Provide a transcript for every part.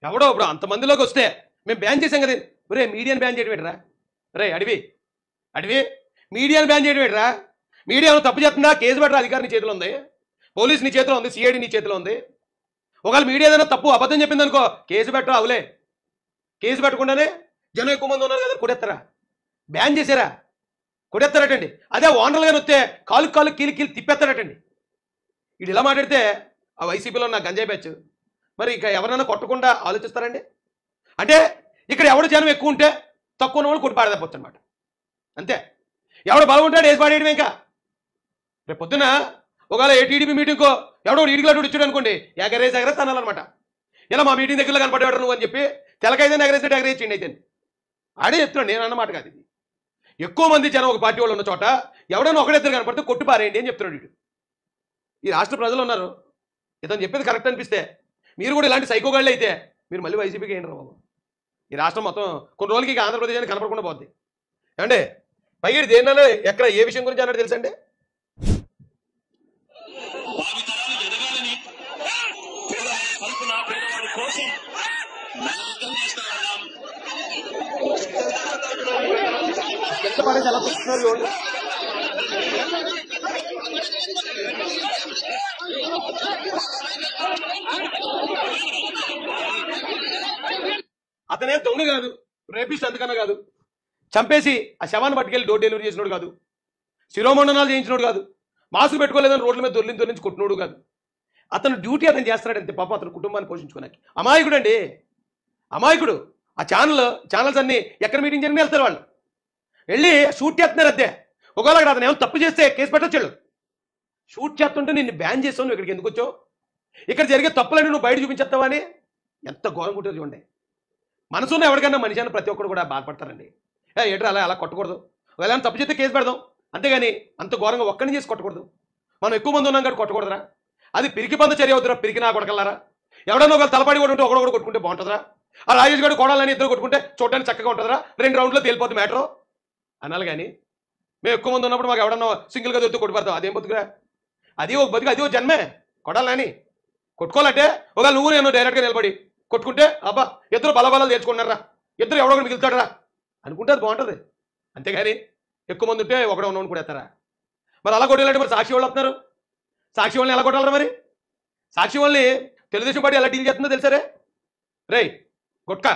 ఎవడో ఇప్పుడు అంతమందిలోకి వస్తే మేము బ్యాన్ చేసాం కదా. రే మీడియాని బ్యాన్ చేయడం ఏంట్రా? రే అడివి మీడియాని బ్యాన్ చేయడం ఏంట్రా? మీడియాను తప్పు చేస్తుందా? కేసు పెట్టరా, అధికారి నీ చేతిలో ఉంది, పోలీస్ నీ చేతిలో ఉంది, సిఐడి నీ చేతిలో ఉంది. ఒకవేళ మీడియా ఏదైనా తప్పు అబద్ధం చెప్పింది అనుకో, కేసు పెట్టరా. అవులే కేసు పెట్టకుండానే జనం ఎక్కువ మంది ఉన్నారు కదా కొడెత్తరా, బ్యాన్ చేశారా, కొడెత్తారటండి. అదే ఓనర్లు కానీ వస్తే కాలు కీలు తిప్పేస్తారటండి. వీడు ఇలా మాట్లాడితే ఆ వైసీపీలో నా గంజాయి బ్యాచ్ మరి ఇక ఎవరైనా కొట్టకుండా ఆలోచిస్తారండి? అంటే ఇక్కడ ఎవడు జనం ఎక్కువ ఉంటే తక్కువ ఉన్న వాళ్ళు కొట్టి పాడదపోవచ్చు అనమాట. అంతే. ఎవడు బలం ఉంటాడు వేసి పాడేయడం. ఇంకా రేపు పొద్దున ఒకవేళ టీడీపీ మీటింగ్కో ఎవడో ఈడికి ఇచ్చాడు అనుకోండి, ఎగరేసి అనాలన్నమాట. ఇలా మా మీటింగ్ దగ్గరలో కనపడేవాడు నువ్వు అని చెప్పి తెలకైతే ఎగరేసిండి అయితే ఆడే చెప్తున్నాడు. నేను అన్నమాట కాదు ఇది. ఎక్కువ మంది జనం ఒక పార్టీ వాళ్ళు ఉన్న చోట ఎవడైనా ఒకడెద్దరు కనపడితే కొట్టి పారేయండి అని చెప్తున్నాడు వీడు. ఈ రాష్ట్ర ప్రజలు ఉన్నారు, ఇతను చెప్పేది కరెక్ట్ అనిపిస్తే మీరు కూడా ఇలాంటి సైకోగాళ్ళు అయితే మీరు మళ్ళీ వైసీపీకి ఏంటి బాబు. ఈ రాష్ట్రం మొత్తం కొన్ని రోజులకి ఇక ఆంధ్రప్రదేశ్ అని కనపడకుండా పోద్ది. ఏమంటే పైగా దేనిలో ఎక్కడ ఏ విషయం గురించి అన్నట్టు తెలుసండి? అతనే దొంగ కాదు, రేపిస్ట్ అంతకన్నా కాదు, చంపేసి ఆ శవాన్ని పట్టుకెళ్ళి డోర్ డెలివరీ చేసినోడు కాదు, శిరోమండనాలు చేయించినోడు కాదు, మాస్క్ పెట్టుకోలేదని రోడ్ల మీద దొరించి కొట్టినోడు కాదు. అతను డ్యూటీ అతను చేస్తున్నాడు అంతే. పాపం అతను కుటుంబాన్ని పోషించుకోడానికి అమాయకుడు అండి, అమాయకుడు. ఆ ఛానల్స్ అన్ని ఎక్కడ మీటింగ్ జరిగిన వెళ్తారు వాళ్ళు, వెళ్ళి షూట్ చేస్తున్నారు అంతే. ఒకవేళ అక్కడ అతను ఏమైనా తప్పు చేస్తే కేసు పెట్టొచ్చాడు. షూట్ చేస్తుంటే నిన్ను బ్యాన్ చేస్తావు, నువ్వు ఇక్కడికి ఎందుకు వచ్చావు, ఇక్కడ జరిగే తప్పులని నువ్వు బయట చూపించేస్తావా అని ఎంత ఘోరంగా ఉంటుంది చూడండి. మనసున్న ఎవరికైనా మనిషి అని ప్రతి ఒక్కరు కూడా బాధపడతారండి. ఏట్రా అలా కొట్టకూడదు, ఒకవేళ తప్పు చేస్తే కేసు పెడదాం అంతేగాని అంత ఘోరంగా ఒక్కడిని చేసి కొట్టకూడదు. మనం ఎక్కువ మంది ఉన్నాం కాబట్టి కొట్టకూడదురా. అది పిరికి పంద చర్య అవుతురా, పిరికి నా కొడకల్లారా. ఎవడన్నా ఒకవేళ తలపడి కూడా ఉంటే ఒకడొకడు కొట్టుకుంటే బాగుంటుందిరా. ఆ రాజేష్ గారు కొడాలని ఇద్దరు కొట్టుకుంటే చూడడానికి చక్కగా ఉంటుందిరా, 2 రౌండ్లో తేలిపోతుంది మ్యాటరు అనాలి. కానీ మేము ఎక్కువ మంది ఉన్నప్పుడు మాకు ఎవడన్నా సింగిల్గా దొరికితే కొట్టుపడతాం, అదేం బతుకురా? అది ఒక బతుకు, అది ఒక జన్మే. కొడాలని కొట్టుకోవాలంటే ఒకవేళ నువ్వు నేను డైరెక్ట్గా నిలబడి కొట్టుకుంటే అబ్బా ఇద్దరు బలబలాలు తెచ్చుకున్నారా, ఇద్దరు ఎవడొకటి మిగులుతాడరా అనుకుంటే అది బాగుంటుంది. అంతేగాని ఎక్కువ మంది ఉంటే ఒకడే ఉన్నవాడిని కూడా ఎత్తారా? మరి అలా కొట్టేయాలంటే మరి సాక్షి వాళ్ళు వస్తున్నారు, సాక్షి వాళ్ళని ఎలా కొట్టాలరా? మరి సాక్షి వాళ్ళని తెలుగుదేశం పార్టీ ఎలా డీల్ చేస్తుందో తెలుసారే? రే గుట్కా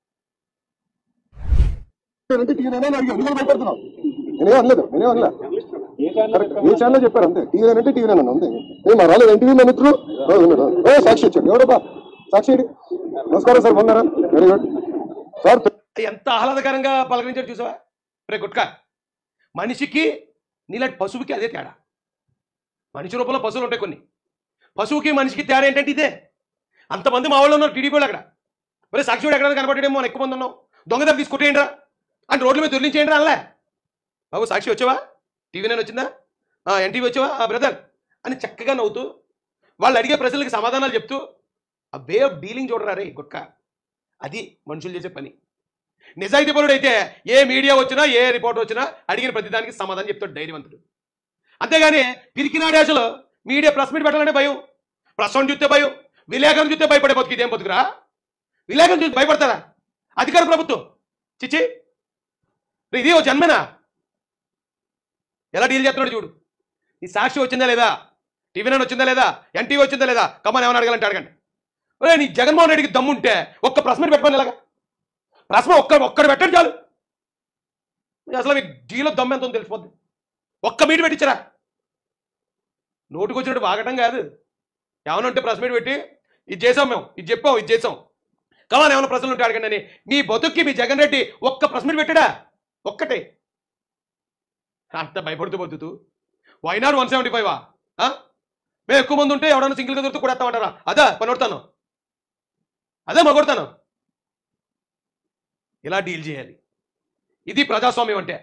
ఏ ఛానల్ చెప్పారు అంతే. టీవీ అంటే టీవీ అన్న అంతే. మా రాలేదు ఎన్టీవీ మిత్రులు సాక్షి వచ్చాడు. ఎవరబ్బా సాక్షి? నమస్కారం సార్, బాగున్నారా? Very good sir. ఎంత ఆహ్లాదకరంగా పలకరించాడు చూసావా? రే గుట్కా, మనిషికి నీలాంటి పశువుకి అదే తేడా. మనిషి రూపంలో పశువులు ఉంటాయి కొన్ని, పశువుకి మనిషికి తేడా ఏంటంటే ఇదే. అంతమంది మా వాళ్ళు ఉన్నారు టీడీపీ వాళ్ళు అక్కడ. మరి సాక్షి వాడు ఎక్కడ కనపడేమో మనం ఎక్కువ మంది ఉన్నాం, దొంగదారి తీసుకొట్టేయండి రా అంటే రోడ్ల మీద దొరికించేయండి రా అనలే. బాబు సాక్షి వచ్చావా, టీవీ నేను వచ్చిందా, ఎన్టీవీ వచ్చావా బ్రదర్ అని చక్కగా నవ్వుతూ వాళ్ళు అడిగే ప్రశ్నలకి సమాధానాలు చెప్తూ ఆ వే ఆఫ్ డీలింగ్ చూడరా రే గుట్కా. అది మనుషులు చేసే పని. నిజాయితీ పరుడు అయితే ఏ మీడియా వచ్చినా ఏ రిపోర్ట్ వచ్చినా అడిగిన ప్రతిదానికి సమాధానం చెప్తాడు ధైర్యవంతుడు. అంతేగాని పిరికినాడే అసలు మీడియా ప్రెస్ మీట్ పెట్టాలంటే భయం, ప్రెస్ వన్ చూస్తే భయం, విలేకరులు చూస్తే భయపడే బతుకు. ఇదేం బతుకురా? విలేకరులు చూసి భయపడతారా? అధికార ప్రభుత్వం చిచ్చి ఇది ఓ జన్మేనా? ఎలా డీల్ చేస్తున్నాడు చూడు. ఈ సాక్షి వచ్చిందా లేదా, టీవీ నైన్ వచ్చిందా లేదా, ఎన్టీవీ వచ్చిందా లేదా, కమ్మని ఏమైనా అడగాలంటే అడగండి. ఒరే నీ జగన్మోహన్ రెడ్డికి దమ్ముంటే ఒక్క ప్రెస్ మీట్ పెట్టుకోండి. ఇలాగా ప్రెస్ ఒక్కడ పెట్టండి చాలు. అసలు మీ డీలో దమ్ము ఎంత ఉందో తెలిసిపోద్ది. ఒక్క మీట్ పెట్టించరా, నోటుకు వచ్చినట్టు వాగటం కాదు. ఏమైనా ఉంటే ప్రెస్ మీట్ పెట్టి ఇది చేసాం, మేము ఇది చెప్పాం, ఇది చేసాం, కమాన్ ఏమైనా ప్రశ్నలు ఉంటే అడగండి అని. మీ బతుక్కి మీ జగన్ రెడ్డి ఒక్క ప్రెస్ మీట్ పెట్టాడా? ఒక్కటే. అంత భయపడుతూ బతుకుతూ వైనాడు 175 మేము ఎక్కువ మంది ఉంటే ఎవడన్నా సింగిల్గా దొరుకుతూ కూడా ఎత్తామంటారా? అదా పనొడతాను, అదే మగొడతాను. ఇలా డీల్ చేయాలి. ఇది ప్రజాస్వామ్యం అంటే.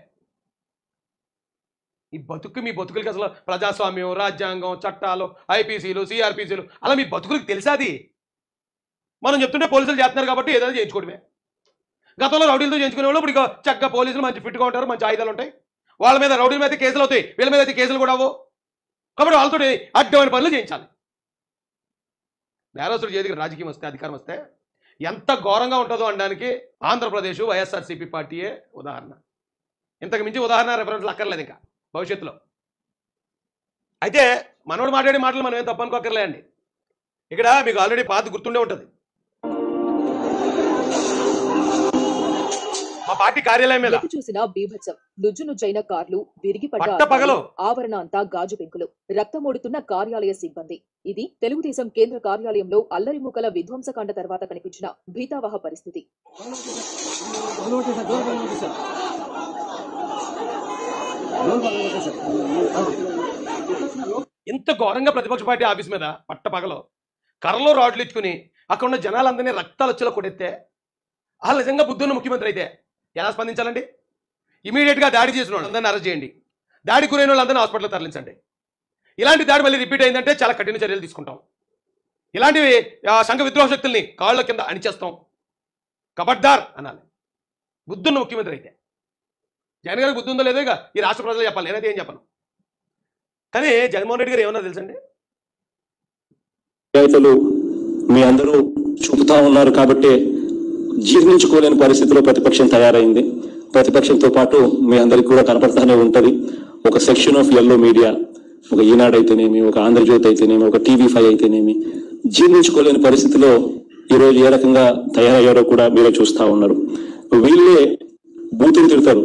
ఈ బతుకు మీ బతుకులకి అసలు ప్రజాస్వామ్యం, రాజ్యాంగం, చట్టాలు, ఐపీసీలు, సిఆర్పీసీలు అలా మీ బతుకులకి తెలిసాది. మనం చెప్తుంటే పోలీసులు చేస్తున్నారు కాబట్టి ఏదైనా చేయించుకోవడమే. గతంలో రౌడీలతో చేయించుకునే వాళ్ళు ఇప్పుడు చక్కగా పోలీసులు మంచి ఫిట్గా ఉంటారు, మంచి ఆయుధాలు ఉంటాయి. వాళ్ళ మీద రౌడీల మీద కేసులు అవుతాయి, వీళ్ళ మీద అయితే కేసులు కూడా అవ్వవు. కాబట్టి వాళ్ళతో అడ్డమైన పనులు చేయించాలి. నేరస్తుడు చేతికి రాజకీయం వస్తే, అధికారం వస్తే ఎంత ఘోరంగా ఉంటుందో అనడానికి ఆంధ్రప్రదేశ్ వైఎస్ఆర్సీపీ పార్టీయే ఉదాహరణ. ఇంతకు మించి ఉదాహరణ రెఫరెన్స్లు అక్కర్లేదు ఇంకా భవిష్యత్తులో. అయితే మనోడు మాట్లాడే మాటలు మనం ఏం తప్పనుకోక్కర్లే అండి. ఇక్కడ మీకు ఆల్రెడీ పాత గుర్తుండే ఉంటుంది. మా పార్టీ కార్యాలయం మీద చూసిన బీభత్సం, నుజ్జునుజ్జైన కార్లు, విరిగి పట్టపగలు ఆవరణ అంతా గాజు పెంకులు, రక్తమోడుతున్న కార్యాలయ సిబ్బంది. ఇది తెలుగుదేశం కేంద్ర కార్యాలయంలో అల్లరిమూకల విధ్వంసకాండ తర్వాత కనిపించిన భీతావహ పరిస్థితి. ఇంత ఘోరంగా ప్రతిపక్ష పార్టీ ఆఫీస్ మీద పట్టపగలో కర్రలో రాడ్లు ఇచ్చుకుని అక్కడ ఉన్న జనాలందరినీ రక్తాలు వచ్చేలా కొడెత్తే వాళ్ళు నిజంగా బుద్ధున్న ముఖ్యమంత్రి అయితే ఎలా స్పందించాలండి? ఇమీడియట్గా దాడి చేసిన వాళ్ళందరినీ అరెస్ట్ చేయండి, దాడి గురైన వాళ్ళందరినీ హాస్పిటల్ తరలించండి. ఇలాంటి దాడి మళ్ళీ రిపీట్ అయిందంటే చాలా కఠిన చర్యలు తీసుకుంటాం. ఇలాంటివి సంఘ విద్రోహ శక్తుల్ని కాళ్ళ కింద అణిచేస్తాం. కబడ్దార్ అనాలి బుద్ధున్న ముఖ్యమంత్రి అయితే. జగన్ గారికి బుద్ధి ఉందో లేదో ఇక ఈ రాష్ట్ర ప్రజలు చెప్పాలి, నేనైతే ఏం చెప్పను. కానీ జగన్మోహన్ రెడ్డి గారు ఏమన్నా తెలుసండి, రైతులు మీ అందరూ చూపుతా ఉన్నారు కాబట్టి జీర్ణించుకోలేని పరిస్థితిలో ప్రతిపక్షం తయారైంది. ప్రతిపక్షంతో పాటు మీ అందరికి కూడా కనపడతానే ఉంటది. ఒక సెక్షన్ ఆఫ్ ఎల్లో మీడియా, ఒక ఈనాడు అయితేనేమి, ఒక ఆంధ్రజ్యోతి అయితేనేమి, ఒక TV5 అయితేనేమి, జీర్ణించుకోలేని పరిస్థితిలో ఈరోజు ఏ రకంగా తయారయ్యారో కూడా మీరే చూస్తా ఉన్నారు. వీళ్ళే బూతులు తిడతారు.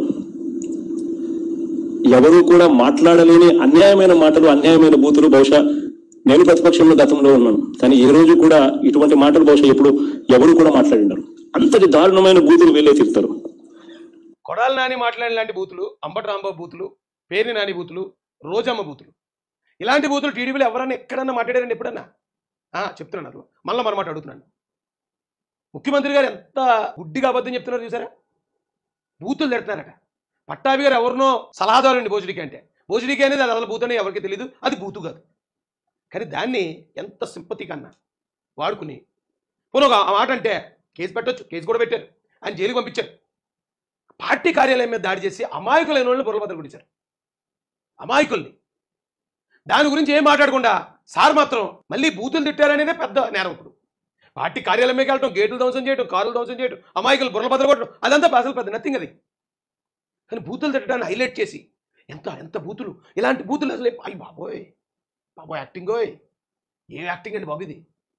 ఎవరు కూడా మాట్లాడలేని అన్యాయమైన మాటలు, అన్యాయమైన బూతులు. బహుశా నేను ప్రతిపక్షంలో గతంలో ఉన్నాను, కానీ ఈ రోజు కూడా ఇటువంటి మాటలు బహుశా ఎప్పుడు ఎవరు కూడా మాట్లాడినారు. అంతటి దారుణమైన బూతులు వీళ్ళే తిడతారు. కొడాలి నాని మాట్లాడిన లాంటి బూతులు, అంబటి రాంబాబు బూతులు, పేర్ని నాని బూతులు, రోజమ్మ బూతులు, ఇలాంటి బూతులు టీడీపీలో ఎవరన్నా ఎక్కడన్నా మాట్లాడారండి ఎప్పుడన్నా? చెప్తున్నాను అసలు మళ్ళీ మరమాట అడుగుతున్నాను. ముఖ్యమంత్రి గారు ఎంత గుడ్డిగా అబద్ధం చెప్తున్నారు చూసారా? బూతులు తిడుతున్నారట. పట్టాభి గారు ఎవరినో సలహాదారు అండి భోజడికి అంటే. భోజడికి అనేది అది అసలు బూత్ అని ఎవరికి తెలియదు, అది బూతు కాదు. కానీ దాన్ని ఎంత సింపతి కన్నా వాడుకుని పోను ఆ మాట అంటే కేసు పెట్టొచ్చు, కేసు కూడా పెట్టారు, ఆయన జైలుకి పంపించారు. పార్టీ కార్యాలయం మీద దాడి చేసి అమాయకులైన వాళ్ళని బుర్రబద్దలు కొట్టించారు, అమాయకుల్ని. దాని గురించి ఏం మాట్లాడకుండా సార్ మాత్రం మళ్ళీ బూతులు తిట్టారనేదే పెద్ద నేరం. ఇప్పుడు పార్టీ కార్యాలయం మీద వెళ్ళటం, గేట్లు ధ్వంసం చేయడం, కారులు ధ్వంసం చేయడం, అమాయకులు బుర్రలు బద్దలు కొట్టడం, అదంతా అసలు పెద్ద నథింగ్ అది. కానీ బూతులు తిట్టడాన్ని హైలైట్ చేసి ఎంత ఎంత బూతులు, ఇలాంటి బూతులు అసలు అయ్యి బాబోయ్ బాబోయ్ యాక్టింగ్, ఏ యాక్టింగ్ అండి బాబు ఇది.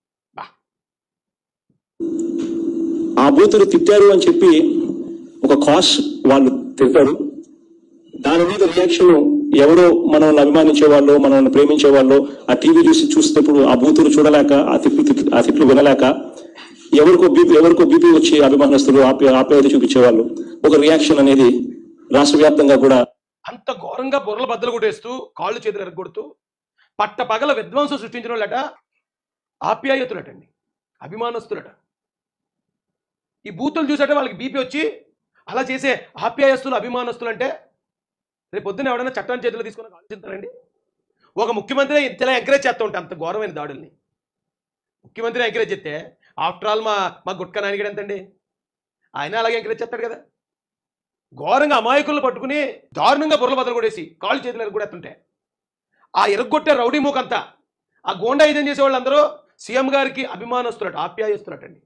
ఆ బూతులు తిట్టారు అని చెప్పి ఒక కాస్ వాళ్ళు తిట్టారు. దాని మీద రియాక్షన్ ఎవరో మనల్ని అభిమానించే వాళ్ళు, మనల్ని ప్రేమించే వాళ్ళు ఆ టీవీ చూసేటప్పుడు ఆ బూతులు చూడలేక, ఆ తిట్లు వినలేక ఎవరికో బీపీ వచ్చి అభిమానస్తులు ఆప్యాయత చూపించేవాళ్ళు ఒక రియాక్షన్ అనేది రాష్ట్ర వ్యాప్తంగా కూడా అంత ఘోరంగా బుర్రలు బద్దలు కొట్టేస్తూ, కాళ్ళు చేతులు ఎరగొడుతూ పట్ట పగల విధ్వంసం సృష్టించిన వాళ్ళట ఆప్యాయతులటండి, అభిమానస్తులట. ఈ బూతులు చూసట వాళ్ళకి బీపీ వచ్చి అలా చేసే ఆప్యాయస్తులు, అభిమానస్తులు అంటే రేపు పొద్దున్న ఎవడైనా చట్టాన్ని చేతులు తీసుకుని ఆలోచిస్తారండి? ఒక ముఖ్యమంత్రి ఇంతలా ఎంకరేజ్ చేస్తూ ఉంటా అంత ఘోరమైన దాడుల్ని. ముఖ్యమంత్రి ఎంకరేజ్ చేస్తే ఆఫ్టర్ ఆల్ మా గుట్కా నాయకుడు ఎంతండి, ఆయన అలాగే ఎంకరేజ్ చేస్తాడు కదా. ఘోరంగా అమాయకులను పట్టుకుని దారుణంగా బుర్రలు బద్దలు కొట్టేసి కాళ్ళు చేతులు ఎరగొడేస్తుంటే ఆ ఎరగొట్టే రౌడీ మూకంతా, ఆ గోండా యుద్ధం చేసే వాళ్ళందరూ సీఎం గారికి అభిమానస్తులట, ఆప్యాయస్తులటండి.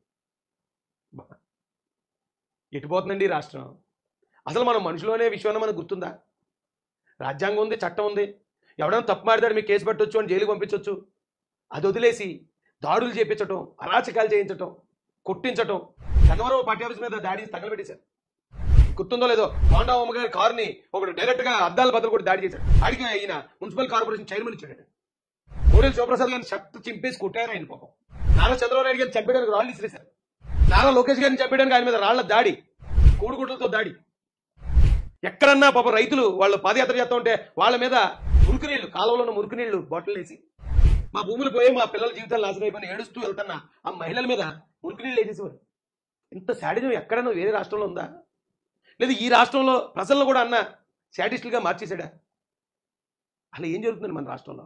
ఎటుపోతుందండి ఈ రాష్ట్రం? అసలు మనం మనుషులు అనే విషయంలో మనకు గుర్తుందా? రాజ్యాంగం ఉంది, చట్టం ఉంది. ఎవడైనా తప్పు మాట్లాడాడు మీకు కేసు పెట్టొచ్చు అని జైలుకి పంపించవచ్చు. అది వదిలేసి దాడులు చేయించడం, అరాచకాలు చేయించడం, కొట్టించడం. గన్నవరం పార్టీ ఆఫీస్ మీద దాడి తగలబెట్టేశారు, గుర్తుందో లేదో. హోండా హోమ గారి కారుని ఒకటి డైరెక్ట్ గా అద్దాల బదులు కూడా దాడి చేశాడు. అడిగి ఆయన మున్సిపల్ కార్పొరేషన్ చైర్మన్ ఇచ్చాడు. కోడెల శివప్రసాద్ గారిని షర్ట్ చింపేసి కొట్టారు ఆయన పాపం. నారా చంద్రబాబు నాయుడు గారిని చంపేయడానికి రాళ్ళు ఇసిరేశారు. నారా లోకేష్ గారిని చంపేయడానికి ఆయన మీద రాళ్ల దాడి, కోడిగుడ్లతో దాడి. ఎక్కడన్నా పాపం రైతులు వాళ్ళు పాదయాత్ర చేస్తూ ఉంటే వాళ్ళ మీద మురుకునీళ్లు, కాలువలో ఉన్న మురుకునీళ్లు బాటిల్ వేసి మా భూములు పోయి మా పిల్లల జీవితాలు నాశనం అయిపోయి ఏడుస్తూ వెళ్తున్నా ఆ మహిళల మీద మురుకునీళ్ళు వేసేసేవారు. ఇంత శాడిజం ఎక్కడన్నా వేరే రాష్ట్రంలో ఉందా? లేదు ఈ రాష్ట్రంలో ప్రజలను కూడా అన్న శాడిస్టులుగా మార్చేశాడా? అలా ఏం జరుగుతుంది మన రాష్ట్రంలో?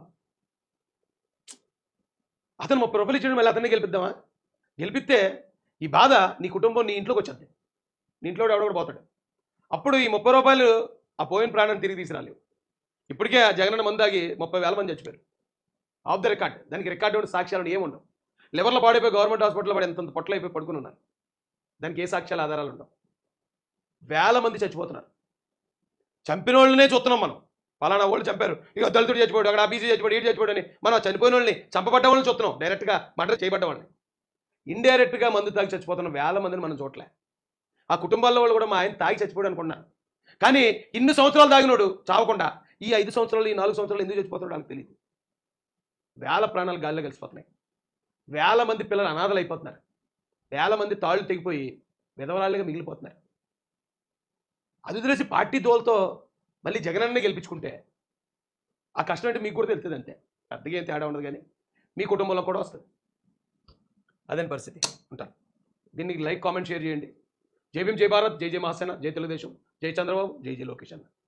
అతను 30 రూపాయలు ఇచ్చాడు, మళ్ళీ అతన్ని గెలిపిద్దామా? గెలిపిస్తే ఈ బాధ నీ కుటుంబం, నీ ఇంట్లోకి వచ్చేది. నీ ఇంట్లో ఎవడో పోతాడు. అప్పుడు ఈ 30 రూపాయలు ఆ పోయిన ప్రాణాన్ని తిరిగి తీసుకురాలేవు. ఇప్పటికే ఆ జగనన్న మందాగి 30,000 మంది చచ్చిపోయారు. Off the record. దానికి రికార్డు సాక్ష్యాలు ఏముండవు. లివర్లో పాడైపోయి గవర్నమెంట్ హాస్పిటల్లో పడి ఎంత పొట్టలు అయిపోయి పడుకుని ఉన్నారు. దానికి ఏ సాక్ష్యాలు ఆధారాలు ఉండవు. వేల మంది చచ్చిపోతున్నారు. చంపిన వాళ్ళనే చూస్తున్నాం మనం. పలానా వాళ్ళు చంపారు, ఇక దళితుడు చచ్చిపోయాడు, అక్కడ బీసీ చచ్చిపోయాడు, ఈడు చచ్చిపోయాడు అని మనం చనిపోయిన వాళ్ళని చంపబడ్డ వాళ్ళని చూస్తున్నాం. డైరెక్ట్గా మర్డర్ చేయబడ్డ వాళ్ళని. ఇండైరెక్ట్గా మందు తాగి చచ్చిపోతున్న వేల మందిని మనం చూడలే. ఆ కుటుంబాల్లో వాళ్ళు కూడా మా ఆయన తాగి చచ్చిపోయాడు అనుకున్నారు. కానీ ఇన్ని సంవత్సరాలు తాగినోడు చావకుండా ఈ 5 సంవత్సరాలు ఈ 4 సంవత్సరాలు ఎందుకు చచ్చిపోతున్నాడు వాళ్ళకి తెలియదు. వేల ప్రాణాలు గాల్లో కలిసిపోతున్నాయి. వేల మంది పిల్లలు అనాథలు అయిపోతున్నారు. వేల మంది తాళ్ళు తెగిపోయి విధవరాళ్ళుగా మిగిలిపోతున్నారు. అది వదిలేసి పార్టీ దోలతో మళ్ళీ జగనన్నే గెలిపించుకుంటే ఆ కష్టం అంటే మీకు కూడా తెలుస్తుంది. అంతే, పెద్దగా ఏం తేడా ఉండదు. కానీ మీ కుటుంబంలో కూడా వస్తుంది. అదే పరిస్థితి. ఉంటాను. దీన్ని లైక్, కామెంట్, షేర్ చేయండి. జై భీమ్, జై భారత్, జై జై మహాసేన, జై తెలుగుదేశం, జై చంద్రబాబు, జై జై లోకేష్ అన్న.